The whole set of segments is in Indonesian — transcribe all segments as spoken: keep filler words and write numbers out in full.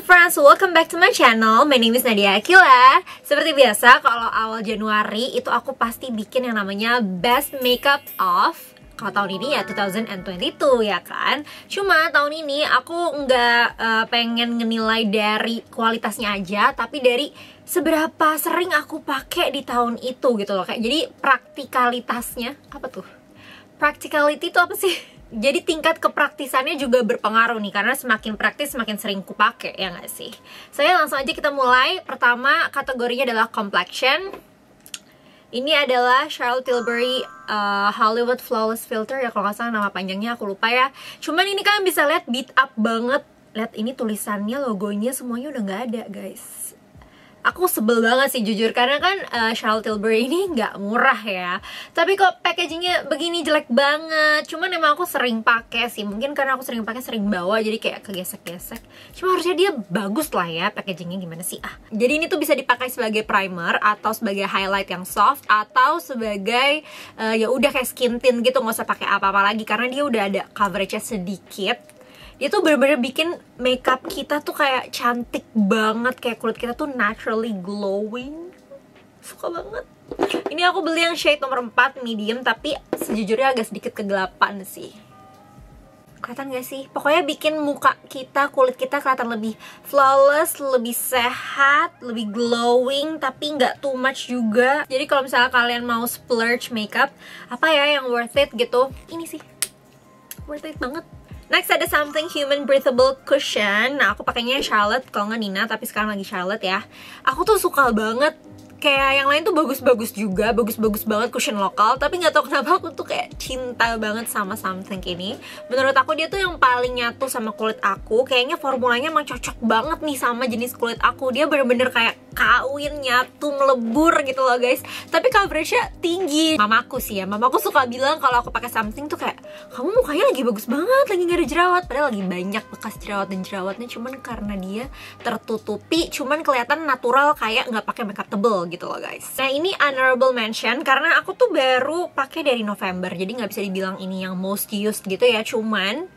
friends, welcome back to my channel. My name is Nadia Akila. Seperti biasa, kalau awal Januari itu aku pasti bikin yang namanya Best Makeup of. Kalau tahun ini ya dua ribu dua puluh dua ya kan. Cuma tahun ini aku nggak uh, pengen ngenilai dari kualitasnya aja, tapi dari seberapa sering aku pakai di tahun itu gitu loh. Kayak jadi praktikalitasnya apa tuh? Practicality itu apa sih? Jadi tingkat kepraktisannya juga berpengaruh nih, karena semakin praktis semakin sering ku pakai, ya nggak sih? Saya langsung aja kita mulai. Pertama kategorinya adalah complexion. Ini adalah Charlotte Tilbury uh, Hollywood Flawless Filter ya, kalau nggak salah nama panjangnya aku lupa ya. Cuman ini kalian bisa lihat beat up banget. Lihat ini tulisannya, logonya semuanya udah nggak ada guys. Aku sebel banget sih jujur, karena kan uh, Charlotte Tilbury ini nggak murah ya. Tapi kok packagingnya begini jelek banget. Cuman emang aku sering pakai sih, mungkin karena aku sering pakai sering bawa jadi kayak kegesek-gesek. Cuma harusnya dia bagus lah ya packagingnya, gimana sih ah. Jadi ini tuh bisa dipakai sebagai primer atau sebagai highlight yang soft atau sebagai uh, ya udah kayak skin tint gitu, nggak usah pakai apa-apa lagi karena dia udah ada coveragenya sedikit. Dia tuh bener-bener bikin makeup kita tuh kayak cantik banget, kayak kulit kita tuh naturally glowing. Suka banget. Ini aku beli yang shade nomor empat medium, tapi sejujurnya agak sedikit kegelapan sih. Kelihatan gak sih? Pokoknya bikin muka kita, kulit kita kelihatan lebih flawless, lebih sehat, lebih glowing, tapi nggak too much juga. Jadi kalau misalnya kalian mau splurge makeup, apa ya yang worth it gitu, ini sih worth it banget. Next ada Something Human Breathable Cushion. Nah aku pakainya Charlotte, kalau nggak Nina, tapi sekarang lagi Charlotte ya. Aku tuh suka banget. Kayak yang lain tuh bagus-bagus juga, bagus-bagus banget cushion lokal. Tapi nggak tahu kenapa aku tuh kayak cinta banget sama Something ini. Menurut aku dia tuh yang paling nyatu sama kulit aku. Kayaknya formulanya emang cocok banget nih sama jenis kulit aku. Dia bener-bener kayak kawin, nyatu, melebur gitu loh guys. Tapi coveragenya tinggi. Mamaku sih ya, mamaku suka bilang kalau aku pakai Something tuh kayak, kamu mukanya lagi bagus banget, lagi gak ada jerawat. Padahal lagi banyak bekas jerawat dan jerawatnya, cuman karena dia tertutupi, cuman kelihatan natural kayak nggak pakai makeup tebel gitu loh guys. Nah ini honorable mention karena aku tuh baru pakai dari November, jadi nggak bisa dibilang ini yang most used gitu ya. Cuman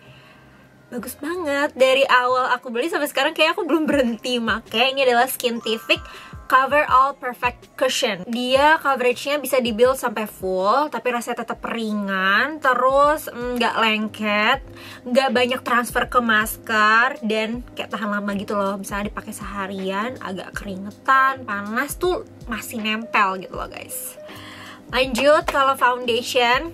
bagus banget. Dari awal aku beli sampai sekarang kayak aku belum berhenti pakai. Ini adalah Skintific Cover All Perfect Cushion. Dia coveragenya bisa dibuild sampai full, tapi rasanya tetap ringan. Terus nggak lengket, nggak banyak transfer ke masker, dan kayak tahan lama gitu loh. Misalnya dipakai seharian, agak keringetan, panas tuh masih nempel gitu loh guys. Lanjut kalau foundation.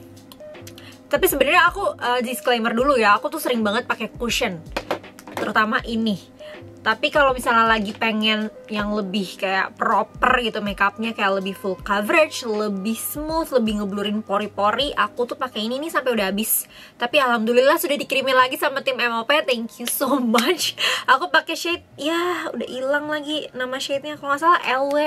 Tapi sebenarnya aku uh, disclaimer dulu ya, aku tuh sering banget pakai cushion, terutama ini. Tapi kalau misalnya lagi pengen yang lebih kayak proper gitu makeupnya, kayak lebih full coverage, lebih smooth, lebih ngeblurin pori-pori, aku tuh pakai ini nih sampai udah habis. Tapi alhamdulillah sudah dikirimin lagi sama tim M O P, thank you so much. Aku pakai shade, ya udah hilang lagi nama shade-nya, kalau nggak salah L W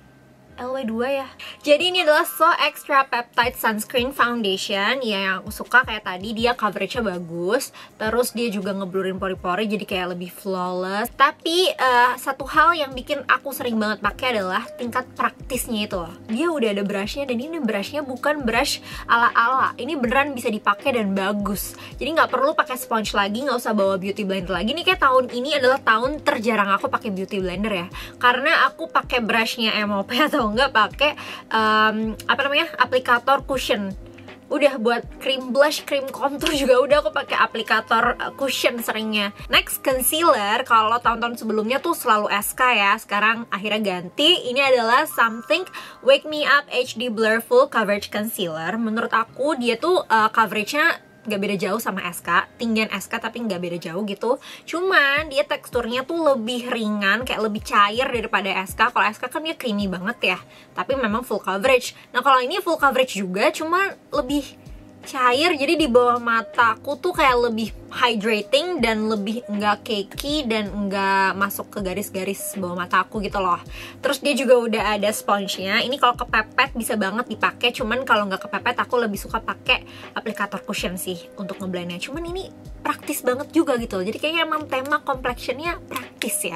L W dua ya. Jadi ini adalah So Extra Peptide Sunscreen Foundation. Ya yang aku suka kayak tadi, dia coveragenya bagus. Terus dia juga ngeblurin pori-pori, jadi kayak lebih flawless. Tapi uh, satu hal yang bikin aku sering banget pakai adalah tingkat praktisnya itu loh. Dia udah ada brushnya, dan ini brushnya bukan brush ala-ala. Ini beneran bisa dipakai dan bagus. Jadi nggak perlu pakai sponge lagi, nggak usah bawa beauty blender lagi. Ini kayak tahun ini adalah tahun terjarang aku pakai beauty blender ya. Karena aku pakai brushnya M O P atau enggak pakai um, apa namanya aplikator cushion. Udah buat cream blush, cream contour juga udah aku pakai aplikator uh, cushion seringnya. Next concealer, kalau tahun-tahun sebelumnya tuh selalu S K ya, sekarang akhirnya ganti. Ini adalah Something Wake Me Up H D Blur Full Coverage Concealer. Menurut aku dia tuh uh, coveragenya gak beda jauh sama S K, tinggian S K tapi gak beda jauh gitu. Cuman dia teksturnya tuh lebih ringan, kayak lebih cair daripada S K. Kalau S K kan dia creamy banget ya, tapi memang full coverage. Nah kalau ini full coverage juga, cuma lebih cair, jadi di bawah mataku tuh kayak lebih hydrating dan lebih enggak cakey dan enggak masuk ke garis-garis bawah mataku gitu loh. Terus dia juga udah ada sponge-nya. Ini kalau kepepet bisa banget dipakai, cuman kalau nggak kepepet aku lebih suka pakai aplikator cushion sih untuk ngeblendnya. Cuman ini praktis banget juga gitu loh. Jadi kayaknya emang tema complexion-nya praktis ya.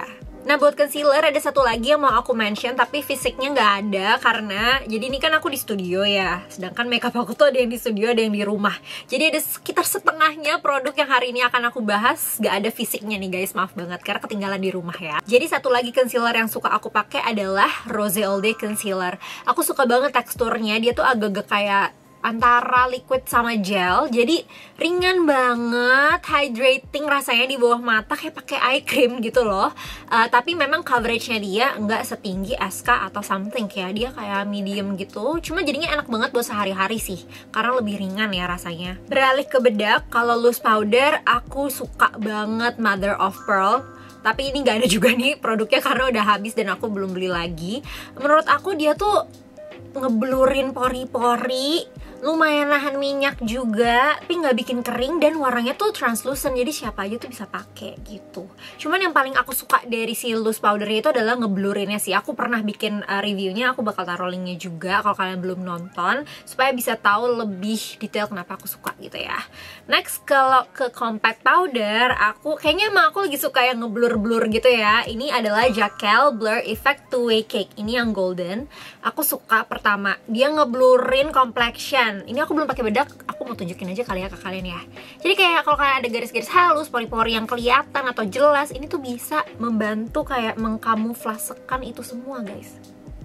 Nah buat concealer ada satu lagi yang mau aku mention tapi fisiknya nggak ada karena jadi ini kan aku di studio ya, sedangkan makeup aku tuh ada yang di studio ada yang di rumah. Jadi ada sekitar setengahnya produk yang hari ini akan aku bahas nggak ada fisiknya nih guys, maaf banget karena ketinggalan di rumah ya. Jadi satu lagi concealer yang suka aku pakai adalah Rose All Day Concealer. Aku suka banget teksturnya, dia tuh agak-agak kayak antara liquid sama gel, jadi ringan banget, hydrating rasanya di bawah mata kayak pakai eye cream gitu loh. Uh, tapi memang coveragenya dia nggak setinggi S K atau something ya, dia kayak medium gitu. Cuma jadinya enak banget buat sehari-hari sih, karena lebih ringan ya rasanya. Beralih ke bedak, kalau loose powder aku suka banget Mother of Pearl. Tapi ini nggak ada juga nih produknya karena udah habis dan aku belum beli lagi. Menurut aku dia tuh ngeblurin pori-pori, lumayan nahan minyak juga, tapi nggak bikin kering dan warnanya tuh translucent, jadi siapa aja tuh bisa pakai gitu. Cuman yang paling aku suka dari si loose powder itu adalah ngeblurinnya sih. Aku pernah bikin uh, reviewnya, aku bakal taruh linknya juga kalau kalian belum nonton supaya bisa tahu lebih detail kenapa aku suka gitu ya. Next kalau ke compact powder, aku kayaknya emang aku lagi suka yang ngeblur-blur gitu ya. Ini adalah Jacquel Blur Effect Two Way Cake. Ini yang golden. Aku suka pertama dia ngeblurin complexion. Ini aku belum pakai bedak, aku mau tunjukin aja kali ya ke kalian ya. Jadi kayak kalau kalian ada garis-garis halus, pori-pori yang kelihatan atau jelas, ini tuh bisa membantu kayak mengkamuflasekan itu semua guys.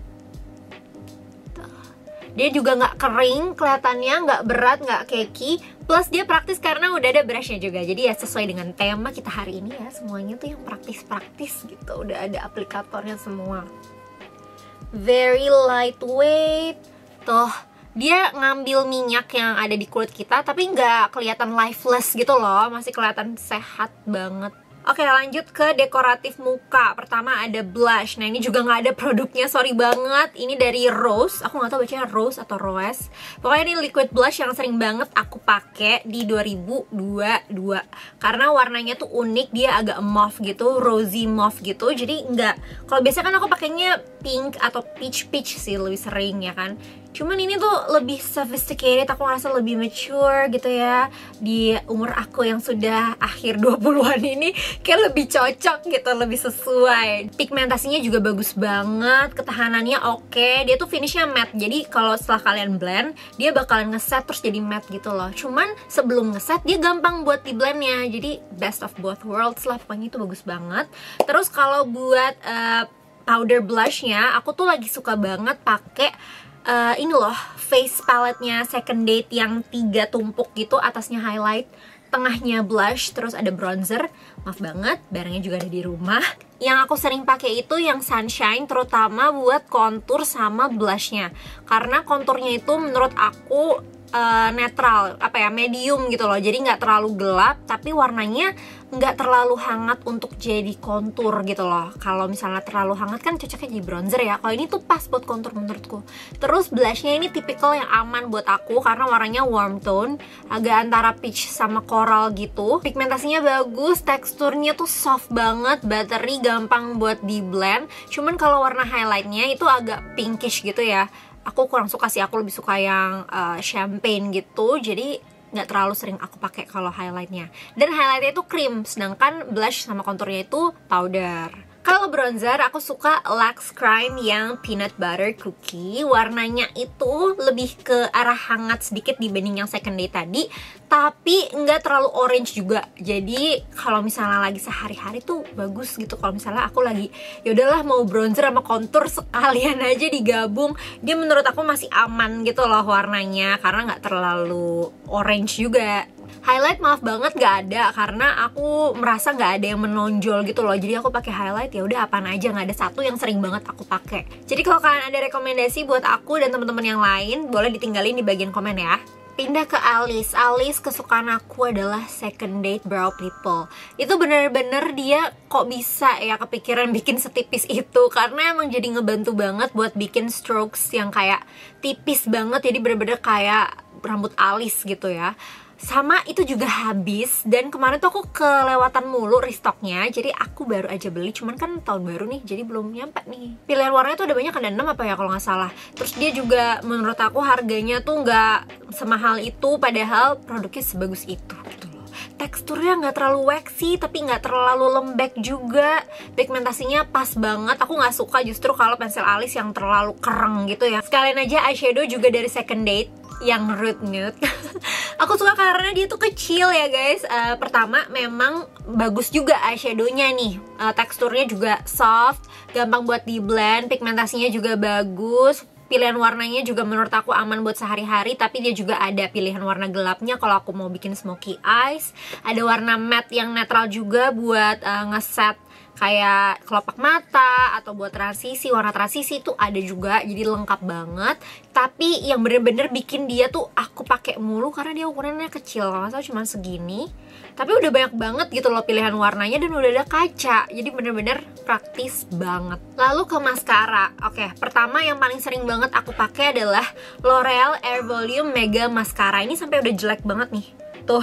Dia juga nggak kering, kelihatannya nggak berat, nggak keki. Plus dia praktis karena udah ada brushnya juga. Jadi ya sesuai dengan tema kita hari ini ya, semuanya tuh yang praktis-praktis gitu. Udah ada aplikatornya semua. Very lightweight. Tuh, dia ngambil minyak yang ada di kulit kita tapi nggak kelihatan lifeless gitu loh, masih kelihatan sehat banget. Oke, lanjut ke dekoratif muka. Pertama ada blush. Nah ini juga nggak ada produknya, sorry banget. Ini dari Rose. Aku nggak tahu bacanya Rose atau Rose. Pokoknya ini liquid blush yang sering banget aku pakai di dua ribu dua puluh dua. Karena warnanya tuh unik, dia agak mauve gitu, rosy mauve gitu. Jadi nggak. Kalau biasanya kan aku pakainya pink atau peach peach sih lebih sering ya kan. Cuman ini tuh lebih sophisticated, aku ngerasa lebih mature gitu ya. Di umur aku yang sudah akhir dua puluhan ini kayak lebih cocok gitu, lebih sesuai. Pigmentasinya juga bagus banget, ketahanannya oke. Dia tuh finishnya matte, jadi kalau setelah kalian blend dia bakalan ngeset terus jadi matte gitu loh. Cuman sebelum ngeset dia gampang buat di blendnya, jadi best of both worlds lah, pokoknya itu bagus banget. Terus kalau buat uh, powder blushnya, aku tuh lagi suka banget pakai Uh, ini loh, face palette-nya Second Date yang tiga tumpuk gitu, atasnya highlight, tengahnya blush, terus ada bronzer. Maaf banget, barangnya juga ada di rumah. Yang aku sering pakai itu yang Sunshine, terutama buat kontur sama blushnya. Karena konturnya itu menurut aku uh, netral, apa ya, medium gitu loh. Jadi nggak terlalu gelap, tapi warnanya nggak terlalu hangat untuk jadi kontur gitu loh. Kalau misalnya terlalu hangat kan cocoknya jadi bronzer ya. Kalau ini tuh pas buat kontur menurutku. Terus blushnya ini tipikal yang aman buat aku karena warnanya warm tone, agak antara peach sama coral gitu. Pigmentasinya bagus, teksturnya tuh soft banget, buttery, gampang buat di blend. Cuman kalau warna highlightnya itu agak pinkish gitu ya. Aku kurang suka sih, aku lebih suka yang uh, champagne gitu. Jadi nggak terlalu sering aku pakai kalau highlightnya. Dan highlightnya itu cream, sedangkan blush sama konturnya itu powder. Kalau bronzer aku suka Lux Crime yang peanut butter cookie. Warnanya itu lebih ke arah hangat sedikit dibanding yang Second Date tadi, tapi nggak terlalu orange juga. Jadi kalau misalnya lagi sehari-hari tuh bagus gitu. Kalau misalnya aku lagi yaudahlah mau bronzer sama kontur sekalian aja digabung, dia menurut aku masih aman gitu loh warnanya, karena nggak terlalu orange juga. Highlight maaf banget gak ada karena aku merasa gak ada yang menonjol gitu loh. Jadi aku pakai highlight ya udah apaan aja, nggak ada satu yang sering banget aku pakai. Jadi kalau kalian ada rekomendasi buat aku dan teman-teman yang lain, boleh ditinggalin di bagian komen ya. Pindah ke alis. Alis kesukaan aku adalah Second Date Brow People. Itu bener-bener dia kok bisa ya kepikiran bikin setipis itu, karena emang jadi ngebantu banget buat bikin strokes yang kayak tipis banget. Jadi bener-bener kayak rambut alis gitu ya. Sama itu juga habis, dan kemarin tuh aku kelewatan mulu restocknya, jadi aku baru aja beli, cuman kan tahun baru nih, jadi belum nyampe nih. Pilihan warnanya tuh ada banyak, ada enam apa ya kalau nggak salah. Terus dia juga menurut aku harganya tuh nggak semahal itu, padahal produknya sebagus itu gitu loh. teksturnya nggak terlalu waxy tapi nggak terlalu lembek juga. Pigmentasinya pas banget. Aku nggak suka justru kalau pensil alis yang terlalu kereng gitu ya. Sekalian aja eyeshadow juga dari Second Date yang Rude Nude. Aku suka karena dia tuh kecil ya guys. uh, Pertama memang bagus juga eyeshadownya nih. uh, Teksturnya juga soft, gampang buat di blend. Pigmentasinya juga bagus. Pilihan warnanya juga menurut aku aman buat sehari-hari. Tapi dia juga ada pilihan warna gelapnya kalau aku mau bikin smoky eyes. Ada warna matte yang netral juga buat uh, ngeset kayak kelopak mata atau buat transisi. Warna transisi tuh ada juga, jadi lengkap banget. Tapi yang bener-bener bikin dia tuh aku pakai mulu karena dia ukurannya kecil, nggak tahu cuma segini. Tapi udah banyak banget gitu loh pilihan warnanya dan udah ada kaca. Jadi bener-bener praktis banget. Lalu ke maskara. Oke, pertama yang paling sering banget aku pakai adalah L'Oreal Air Volume Mega Mascara. Ini sampai udah jelek banget nih. Tuh.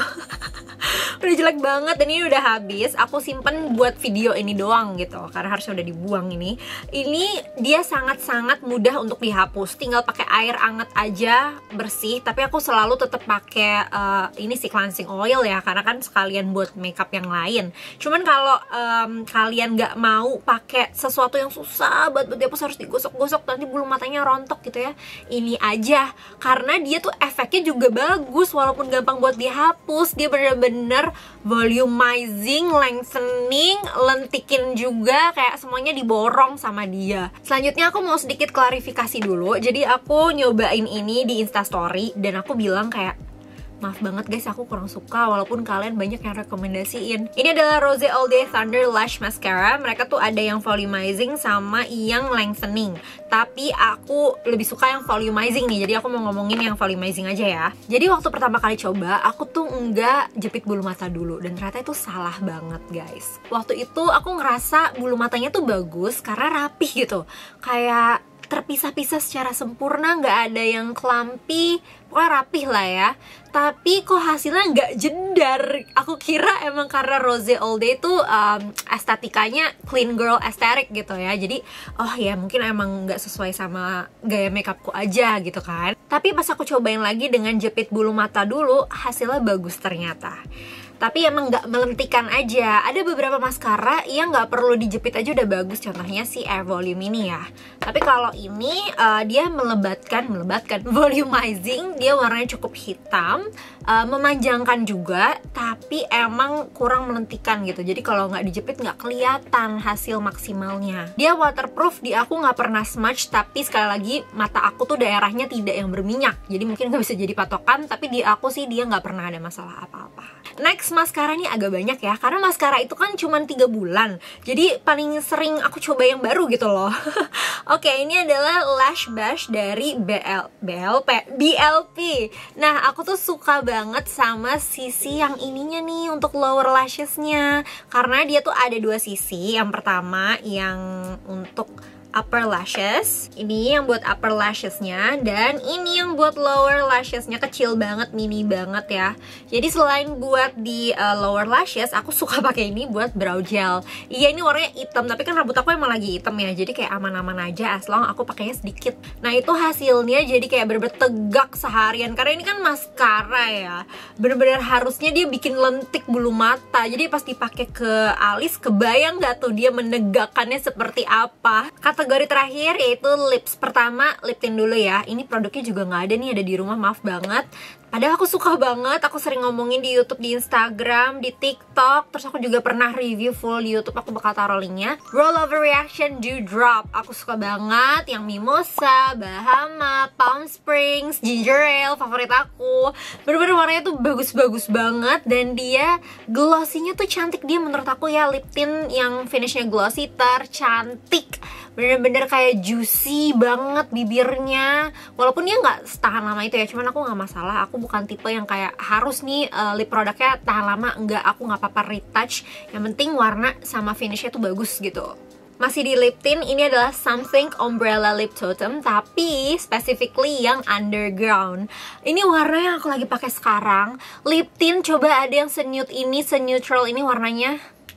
Udah jelek banget dan ini udah habis. Aku simpen buat video ini doang gitu karena harusnya udah dibuang ini. Ini dia sangat-sangat mudah untuk dihapus. Tinggal pakai air anget aja bersih. Tapi aku selalu tetap pakai uh, ini sih cleansing oil ya karena kan sekalian buat makeup yang lain. Cuman kalau um, kalian nggak mau pakai sesuatu yang susah buat buat dihapus harus digosok-gosok nanti bulu matanya rontok gitu ya. Ini aja karena dia tuh efeknya juga bagus walaupun gampang buat dihapus. Dia bener-bener volumizing, lengthening, lentikin juga, kayak semuanya diborong sama dia. Selanjutnya aku mau sedikit klarifikasi dulu. Jadi aku nyobain ini di Instastory dan aku bilang kayak, maaf banget guys, aku kurang suka walaupun kalian banyak yang rekomendasiin. Ini adalah Rose All Day Thunder Lash Mascara. Mereka tuh ada yang volumizing sama yang lengthening. Tapi aku lebih suka yang volumizing nih. Jadi aku mau ngomongin yang volumizing aja ya. Jadi waktu pertama kali coba, aku tuh nggak jepit bulu mata dulu. Dan ternyata itu salah banget guys. Waktu itu aku ngerasa bulu matanya tuh bagus karena rapih gitu. Kayak terpisah-pisah secara sempurna, nggak ada yang clumpy, pokoknya rapih lah ya. Tapi kok hasilnya nggak jedar. Aku kira emang karena Rose All Day tuh um, estetikanya clean girl aesthetic gitu ya. Jadi oh ya mungkin emang nggak sesuai sama gaya makeupku aja gitu kan. Tapi pas aku cobain lagi dengan jepit bulu mata dulu, hasilnya bagus ternyata. Tapi emang nggak melentikan aja. Ada beberapa maskara yang nggak perlu dijepit aja udah bagus. Contohnya si Air Volume ini ya. Tapi kalau ini uh, dia melebatkan, melebatkan, volumizing. Dia warnanya cukup hitam, uh, memanjangkan juga. Tapi emang kurang melentikan gitu. Jadi kalau nggak dijepit nggak kelihatan hasil maksimalnya. Dia waterproof, di aku nggak pernah smudge. Tapi sekali lagi mata aku tuh daerahnya tidak yang berminyak. Jadi mungkin nggak bisa jadi patokan. Tapi di aku sih dia nggak pernah ada masalah apa-apa. Next, maskara ini agak banyak ya, karena maskara itu kan cuma tiga bulan. Jadi paling sering aku coba yang baru gitu loh. Oke, ini adalah Lash Brush dari B L, B L P, B L P. Nah, aku tuh suka banget sama sisi yang ininya nih untuk lower lashesnya. Karena dia tuh ada dua sisi. Yang pertama yang untuk upper lashes, ini yang buat upper lashesnya, dan ini yang buat lower lashesnya, kecil banget, mini banget ya. Jadi selain buat di uh, lower lashes, aku suka pakai ini buat brow gel. Iya, ini warnanya hitam, tapi kan rambut aku emang lagi hitam ya, jadi kayak aman-aman aja as long aku pakainya sedikit. Nah itu hasilnya jadi kayak bener-bener tegak seharian, karena ini kan maskara ya, bener-bener harusnya dia bikin lentik bulu mata. Jadi pas dipakai ke alis, kebayang gak tuh dia menegakkannya seperti apa. Kategori terakhir yaitu lips. Pertama, lip tint dulu ya. Ini produknya juga nggak ada nih, ada di rumah, maaf banget. Padahal aku suka banget, aku sering ngomongin di YouTube, di Instagram, di TikTok. Terus aku juga pernah review full di YouTube, aku bakal taruh linknya. Roll Over Reaction Dewdrop, aku suka banget. Yang Mimosa, Bahama, Palm Springs, Ginger Ale, favorit aku. Bener-bener warnanya tuh bagus-bagus banget. Dan dia glossy-nya tuh cantik. Dia menurut aku ya lip tint yang finishnya glossy tercantik. Bener-bener kayak juicy banget bibirnya. Walaupun dia nggak tahan lama itu ya, cuman aku nggak masalah. Aku bukan tipe yang kayak harus nih uh, lip produknya tahan lama. Enggak, aku nggak apa-apa retouch. Yang penting warna sama finishnya tuh bagus gitu. Masih di lip tint, ini adalah Something Umbrella Lip Totem, tapi specifically yang underground. Ini warna yang aku lagi pakai sekarang. Lip tint, coba ada yang se-nude ini, se-neutral ini warnanya.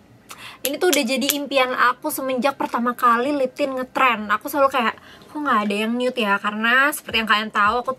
Ini tuh udah jadi impian aku semenjak pertama kali lip tint ngetren. Aku selalu kayak, kok nggak ada yang nude ya? Karena seperti yang kalian tahu, aku tuh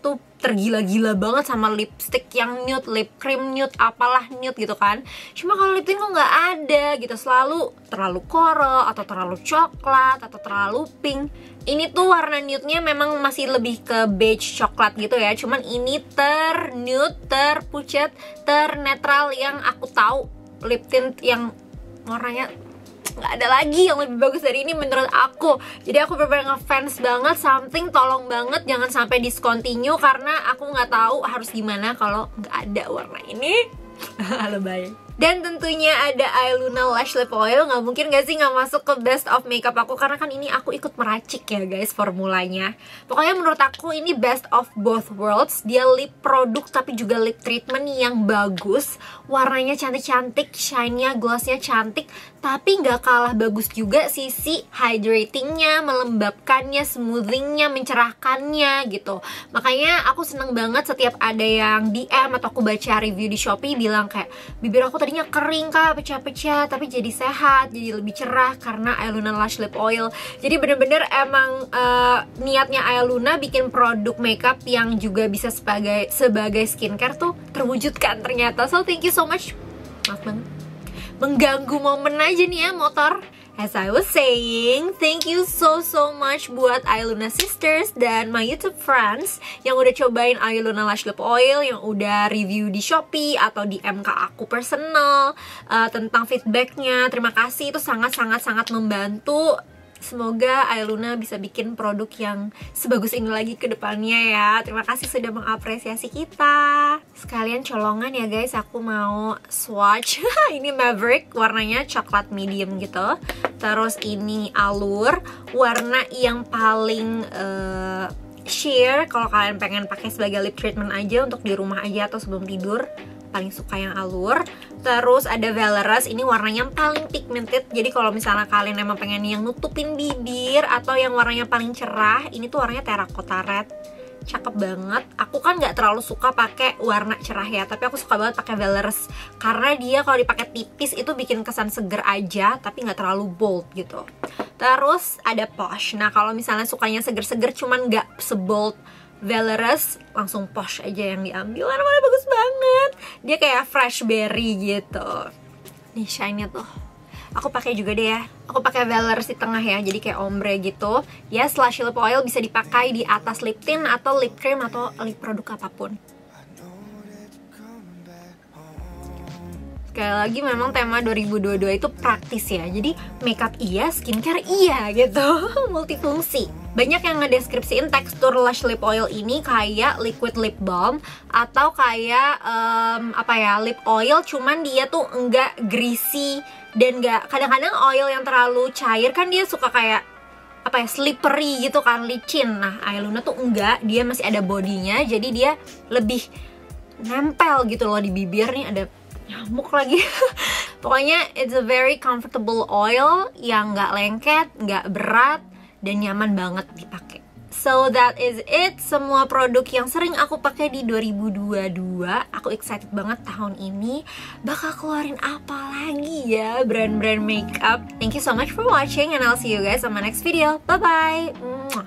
tergila-gila banget sama lipstick yang nude, lip cream nude, apalah nude gitu kan. Cuma kalau lip tint kok nggak ada gitu, selalu terlalu coral atau terlalu coklat atau terlalu pink. Ini tuh warna nude-nya memang masih lebih ke beige coklat gitu ya. Cuman ini ter nude, terpucat, ternetral yang aku tahu lip tint yang warnanya nggak ada lagi yang lebih bagus dari ini menurut aku. Jadi aku bener-bener ngefans banget. Something tolong banget jangan sampai discontinue, karena aku nggak tahu harus gimana kalau nggak ada warna ini. Lebay. Dan tentunya ada Eyeluna Lash Lip Oil. Nggak mungkin gak sih nggak masuk ke best of makeup aku, karena kan ini aku ikut meracik ya guys formulanya. Pokoknya menurut aku ini best of both worlds. Dia lip produk tapi juga lip treatment yang bagus. Warnanya cantik-cantik, shine-nya, gloss-nya cantik, tapi nggak kalah bagus juga sisi hydratingnya, melembabkannya, smoothingnya, mencerahkannya gitu. Makanya aku seneng banget setiap ada yang D M atau aku baca review di Shopee bilang kayak, bibir aku tadinya kering kak, pecah-pecah, tapi jadi sehat, jadi lebih cerah karena Eyeluna Lash Lip Oil. Jadi bener-bener emang uh, niatnya Eyeluna bikin produk makeup yang juga bisa sebagai sebagai skincare tuh terwujudkan ternyata. So thank you so much. Maaf banget mengganggu momen aja nih ya motor. As I was saying, thank you so so much buat Eyeluna Sisters dan my YouTube friends yang udah cobain Eyeluna Lash Lip Oil, yang udah review di Shopee atau di M K aku personal uh, tentang feedbacknya. Terima kasih, itu sangat-sangat-sangat membantu. Semoga Eyeluna bisa bikin produk yang sebagus ini lagi ke depannya ya. Terima kasih sudah mengapresiasi kita. Sekalian colongan ya guys, aku mau swatch. Ini Maverick, warnanya coklat medium gitu. Terus ini Allure, warna yang paling uh, sheer kalau kalian pengen pakai sebagai lip treatment aja untuk di rumah aja atau sebelum tidur. Paling suka yang Allure. Terus ada Valorous, ini warnanya yang paling pigmented. Jadi kalau misalnya kalian emang pengen yang nutupin bibir atau yang warnanya paling cerah, ini tuh warnanya terracotta red. Cakep banget. Aku kan nggak terlalu suka pakai warna cerah ya, tapi aku suka banget pakai Valorous karena dia kalau dipakai tipis itu bikin kesan seger aja, tapi nggak terlalu bold gitu. Terus ada Posh. Nah kalau misalnya sukanya seger-seger cuman nggak sebold Valorous, langsung Posh aja yang diambil. Warna-warna bagus banget. Dia kayak fresh berry gitu. Nih shine-nya tuh. Aku pakai juga deh ya. Aku pakai Valorous di tengah ya, jadi kayak ombre gitu. Ya, Lash Lip Oil bisa dipakai di atas lip tint atau lip cream atau lip produk apapun. Sekali lagi memang tema dua ribu dua puluh dua itu praktis ya. Jadi makeup iya, skincare iya gitu. Multifungsi. Banyak yang ngedeskripsiin tekstur Lash Lip Oil ini kayak liquid lip balm atau kayak um, apa ya, lip oil, cuman dia tuh enggak greasy dan enggak, kadang-kadang oil yang terlalu cair kan dia suka kayak apa ya, slippery gitu kan, licin. Nah, Eyeluna tuh enggak, dia masih ada bodinya, jadi dia lebih nempel gitu loh di bibir. Nih ada nyamuk lagi. Pokoknya it's a very comfortable oil yang nggak lengket, nggak berat, dan nyaman banget dipakai. So that is it, semua produk yang sering aku pakai di dua ribu dua puluh dua. Aku excited banget tahun ini bakal keluarin apa lagi ya brand-brand makeup. Thank you so much for watching and I'll see you guys on my next video. Bye bye.